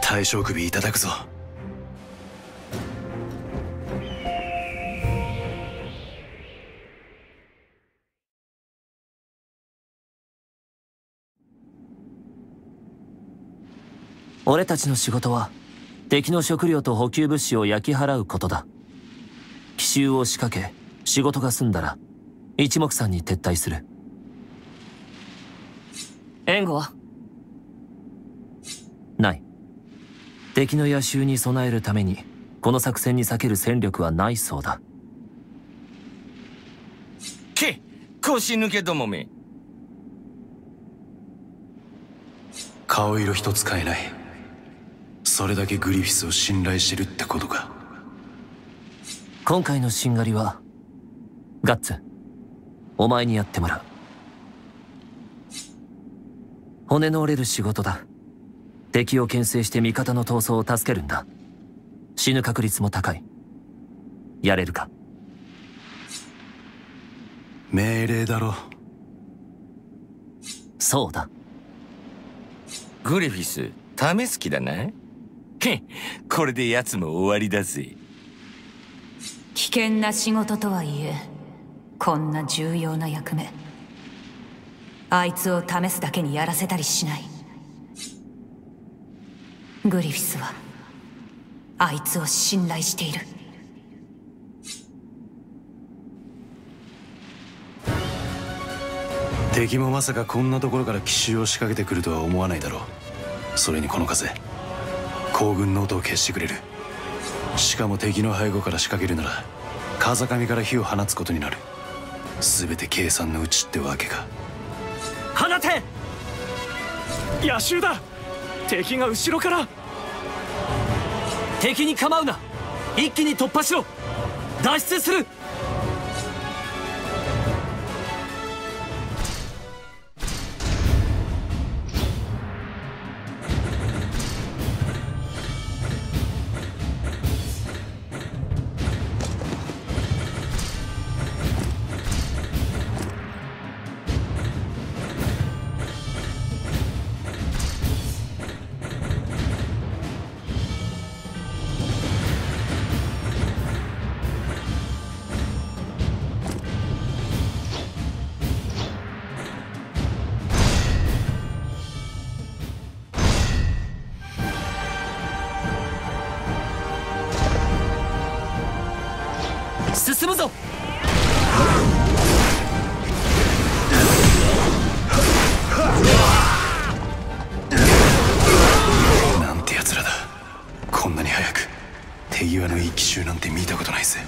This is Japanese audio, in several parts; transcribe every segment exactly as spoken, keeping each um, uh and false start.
大将首いただくぞ。 俺たちの仕事は敵の食料と補給物資を焼き払うことだ。奇襲を仕掛け仕事が済んだら一目散に撤退する。援護はない。敵の野襲に備えるためにこの作戦に避ける戦力はないそうだ。 け腰抜けどもめ。 顔色一つ変えない。それだけグリフィスを信頼してるってことか。 今回のしんがりはガッツ、お前にやってもらう。骨の折れる仕事だ。敵を牽制して味方の逃走を助けるんだ。死ぬ確率も高い。やれるか？ 命令だろ。 そうだ。 グリフィス試す気だな。へっ、これで奴も終わりだぜ。 危険な仕事とはいえこんな重要な役目、あいつを試すだけにやらせたりしない。グリフィスはあいつを信頼している。 敵もまさかこんなところから奇襲を仕掛けてくるとは思わないだろう。それにこの風、行軍の音を消してくれる。しかも敵の背後から仕掛けるなら風上から火を放つことになる。全て計算のうちってわけか。 放て！ 野襲だ。敵が後ろから。 敵に構うな。一気に突破しろ。脱出する。進むぞ。 なんてやつらだ。こんなに早く手際のいい奇襲なんて見たことないぜ。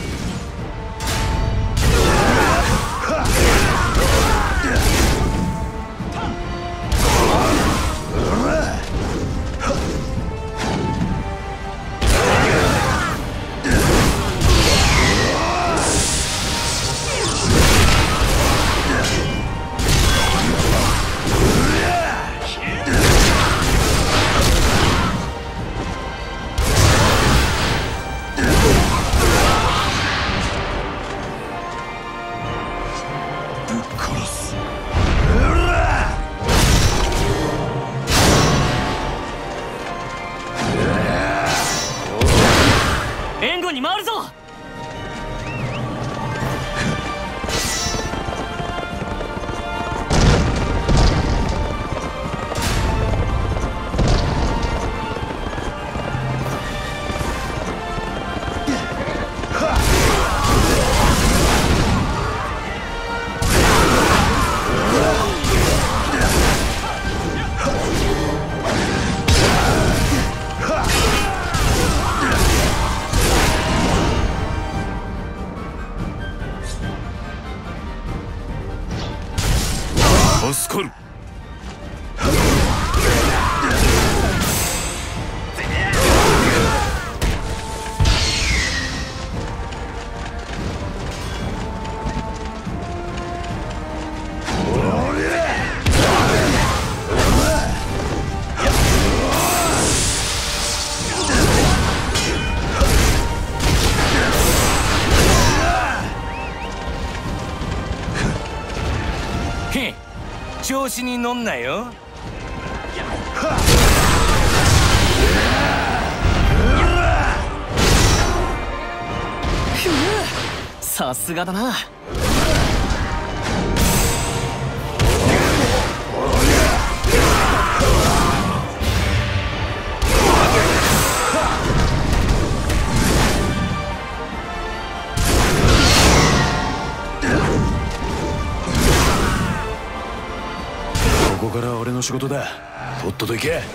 援護に回るぞ。 助かる。 へっ、調子に乗んなよ。 さすがだな。 ここからは俺の仕事だ。とっとと行け。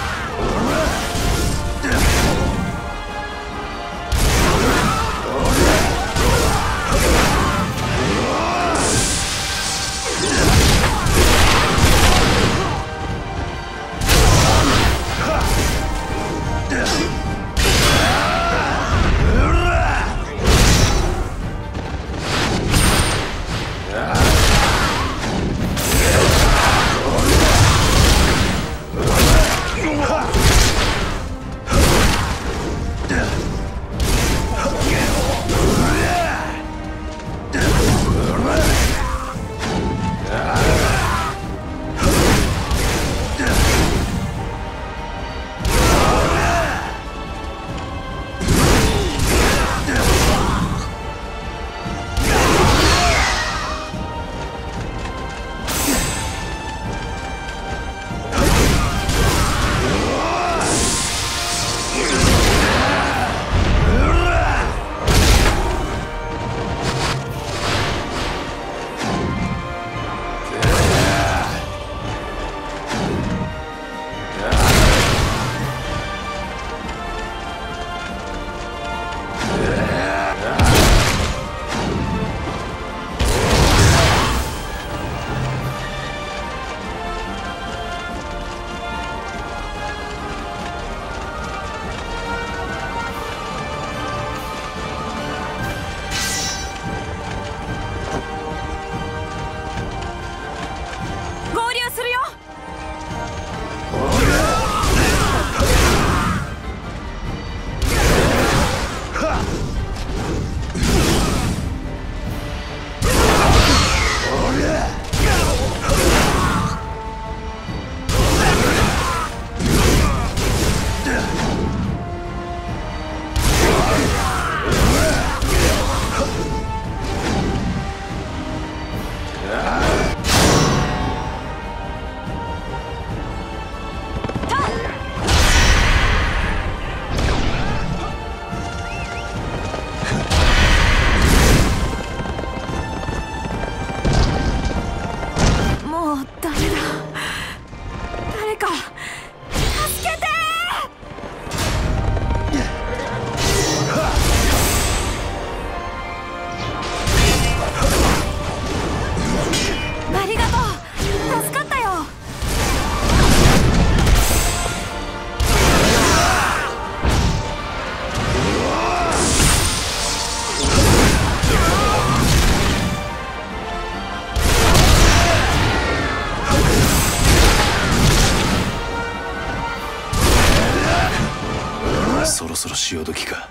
そろそろ潮時か。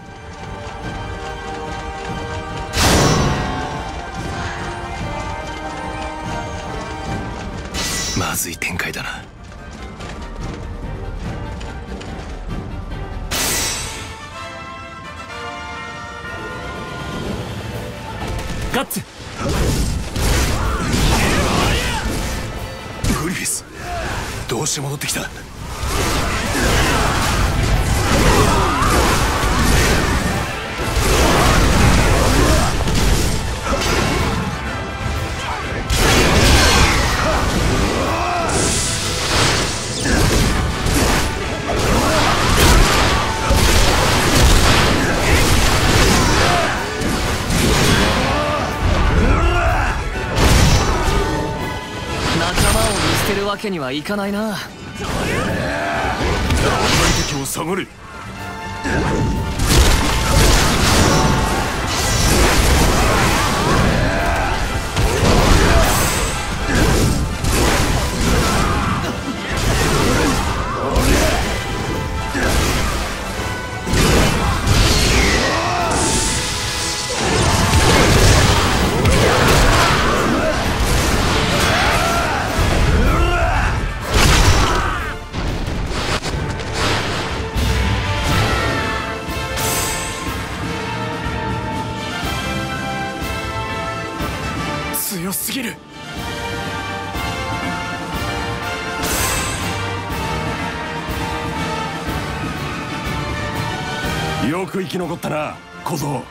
まずい展開だな。 ガッツ。 グリフィス、どうして戻ってきた？ 捨てるわけにはいかないな。 敵を下がれ。 強すぎる。 よく生き残ったな小僧。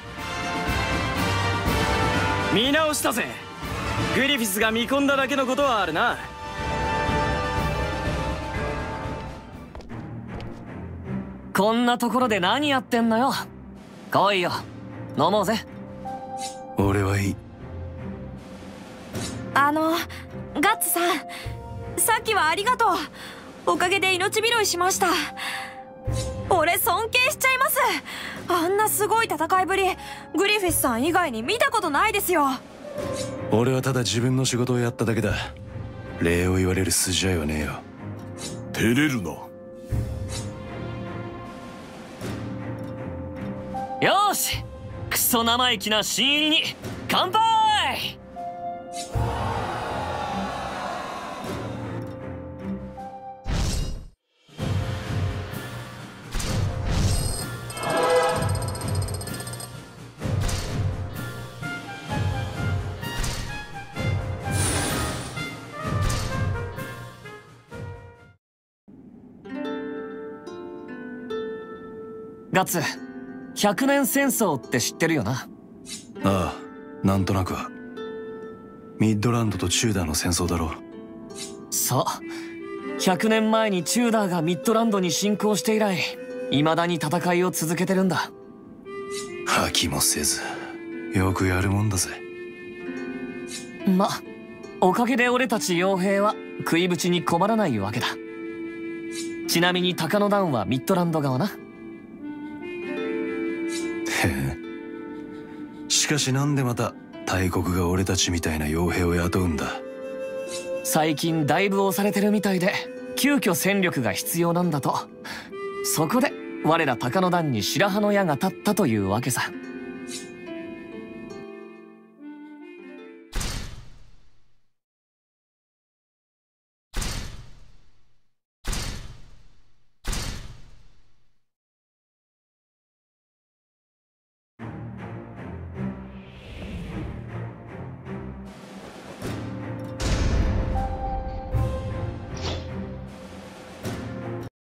見直したぜ。グリフィスが見込んだだけのことはあるな。 こんなところで何やってんのよ。来いよ、飲もうぜ。 俺はいい。 あのガッツさん、さっきはありがとう。おかげで命拾いしました。俺尊敬しちゃいます。あんなすごい戦いぶり、グリフィスさん以外に見たことないですよ。 俺はただ自分の仕事をやっただけだ。礼を言われる筋合いはねえよ。照れるな。 よーし、クソ生意気な新入りに乾杯。ガッツ、百年戦争って知ってるよな。 ああ、なんとなくは。ミッドランドとチューダーの戦争だろう。 そうひゃくねんまえにチューダーがミッドランドに侵攻して以来、未だに戦いを続けてるんだ。 吐きもせずよくやるもんだぜ。 ま、おかげで俺たち傭兵は食いぶちに困らないわけだ。ちなみに鷹の段はミッドランド側な。 へえ。しかしなんでまた大国が俺たちみたいな傭兵を雇うんだ。 最近だいぶ押されてるみたいで、急遽戦力が必要なんだと。そこで我ら鷹の段に白羽の矢が立ったというわけさ。